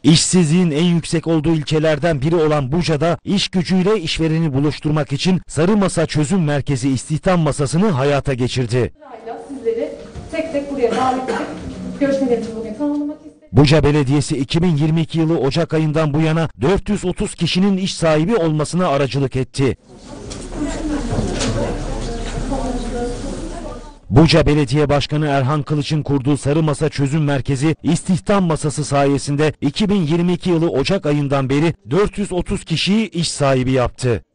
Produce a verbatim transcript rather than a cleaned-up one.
İşsizliğin en yüksek olduğu ilçelerden biri olan Buca'da iş gücüyle işvereni buluşturmak için Sarı Masa Çözüm Merkezi İstihdam Masası'nı hayata geçirdi. Sizleri tek tek buraya davet edip görüşmelerimizi bugün tamamlamak istedim. Buca Belediyesi iki bin yirmi iki yılı Ocak ayından bu yana dört yüz otuz kişinin iş sahibi olmasına aracılık etti. Buca Belediye Başkanı Erhan Kılıç'ın kurduğu Sarı Masa Çözüm Merkezi İstihdam Masası sayesinde iki bin yirmi iki yılı Ocak ayından beri dört yüz otuz kişiyi iş sahibi yaptı.